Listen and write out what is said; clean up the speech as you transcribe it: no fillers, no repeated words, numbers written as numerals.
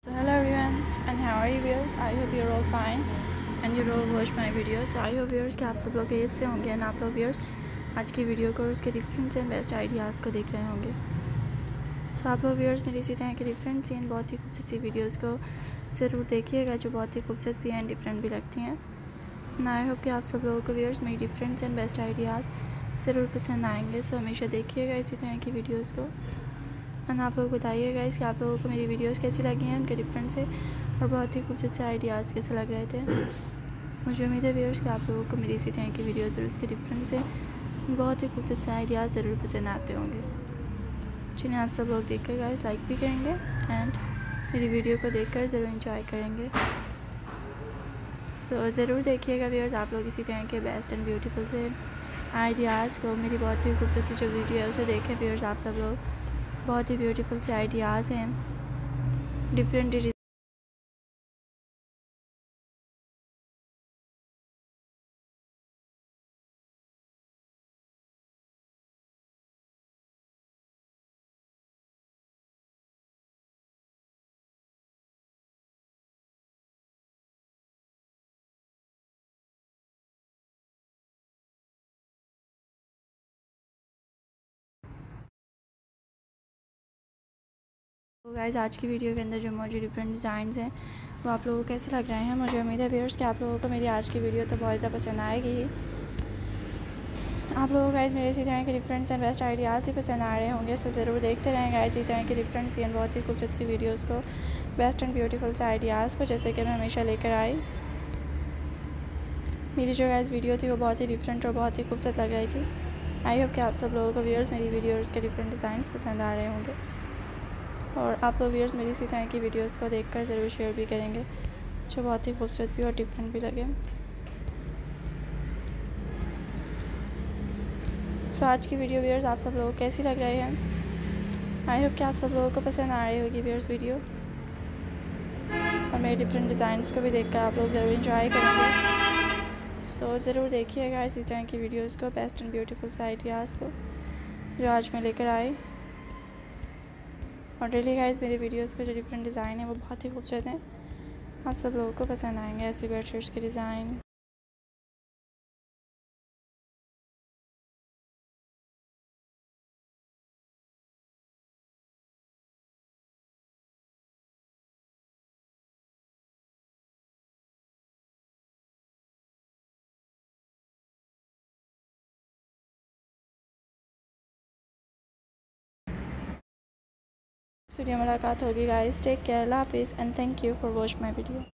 So hello everyone and how are you viewers? I hope you're all fine and you all watch my videos. So I hope viewers कि आप सब लोग खैरियत से होंगे and आप लोग viewers आज की वीडियो को उसके डिफरेंट एंड बेस्ट आइडियाज़ को देख रहे होंगे. सो आप लोग व्यूअर्स मेरी इसी तरह के डिफरेंट सी एंड बहुत ही खूबसूरत सी वीडियोज़ को ज़रूर देखिएगा जो बहुत ही खूबसूरत भी एंड डिफरेंट भी लगती हैं. एंड आई होप कि आप सब लोगों को व्यूअर्स मेरी डिफरेंट एंड बेस्ट आइडियाज़ ज़रूर पसंद आएंगे. सो हमेशा देखिएगा इसी तरह की वीडियोज़ को एंड आप लोग बताइएगा कि आप लोगों को मेरी वीडियोस कैसी लगी हैं, उनके डिफरेंट से और बहुत ही खूबसूरत से आइडियाज़ कैसे लग रहे थे. मुझे उम्मीद है व्यूअर्स कि आप लोगों को मेरी इसी तरह की वीडियोस और उसके डिफरेंट से बहुत ही खूबसूरत से आइडियाज़ ज़रूर पसंद आते होंगे जिन्हें आप सब लोग देखकर गाइस लाइक भी करेंगे एंड मेरी वीडियो को देखकर ज़रूर इंजॉय करेंगे. सो ज़रूर देखिएगा व्यूअर्स आप लोग इसी तरह के बेस्ट एंड ब्यूटीफुल से आइडियाज़ को मेरी बहुत ही खूबसूरत सी जो वीडियो है उसे देखें व्यूअर्स. आप सब लोग बहुत ही ब्यूटीफुल से आइडियाज़ हैं डिफरेंट. तो गाइज़ आज की वीडियो के अंदर जो मुझे डिफरेंट डिज़ाइंस हैं वो आप लोगों को कैसे लग रहे हैं. मुझे उम्मीद है व्यूअर्स कि आप लोगों को मेरी आज की वीडियो तो बहुत ज़्यादा पसंद आएगी. आप लोगों को गाइज़ मेरे इसी तरह के डिफरेंट एंड बेस्ट आइडियाज़ भी पसंद आ रहे होंगे. सो ज़रूर देखते रहें गाइज़ इसी तरह की डिफरेंट एंड बहुत ही खूबसूरत सी वीडियोज़ को बेस्ट एंड ब्यूटीफुल से आइडियाज़ को जैसे कि मैं हमेशा लेकर आई. मेरी जो गाइज़ वीडियो थी वो बहुत ही डिफरेंट और बहुत ही खूबसूरत लग रही थी. आई होप कि आप सब लोगों को व्यूअर्स मेरी वीडियोज़ के डिफरेंट डिज़ाइंस पसंद आ रहे होंगे और आप लोग व्यूअर्स मेरी इसी तरह की वीडियोस को देखकर ज़रूर शेयर भी करेंगे जो बहुत ही खूबसूरत भी और डिफरेंट भी लगे. सो आज की वीडियो व्यूअर्स आप सब लोगों को कैसी लग रही है. आई होप कि आप सब लोगों को पसंद आ रही होगी व्यूअर्स वीडियो और मेरे डिफरेंट डिज़ाइंस को भी देखकर आप लोग ज़रूर इंजॉय करेंगे. सो ज़रूर देखिएगा इसी तरह की वीडियोज़ को बेस्ट एंड ब्यूटीफुल से आइडियाज़ को जो आज मैं लेकर आई. और डेली गाइस मेरे वीडियोस के जो डिफरेंट डिज़ाइन है वो बहुत ही खूबसूरत हैं. आप सब लोगों को पसंद आएंगे ऐसे बेडशीट्स के डिज़ाइन. वीडियो मुलाकात होगी गाइस. टेक केयर, अल्लाह हाफिज़ and thank you for watch my video.